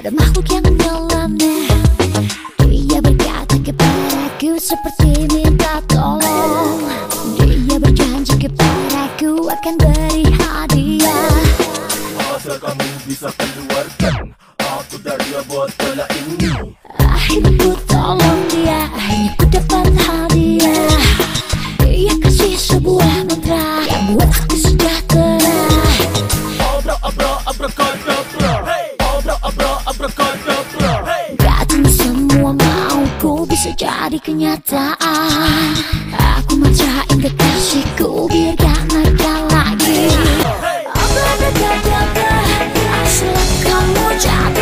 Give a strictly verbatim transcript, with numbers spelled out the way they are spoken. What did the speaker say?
ada makhluk yang menyelamnya. Dia berkata kepadaku seperti minta tolong. Dia berjanji kepadaku akan beri hadiah. Asal kamu bisa keluarkan aku dari bola ini. Akhirnya ku tolong dia, akhirnya ku dapat hadiah. Dia kasih sebuah mantra yang buat aku sejahtera. Abra abra abrakadabra, hey. Abra abra abrakadabra, hey. Katanya semua mauku bisa jadi kenyataan. Aku mantrain kekasihku biar gak nakal lagi. Abrakadabra, asal kamu jadi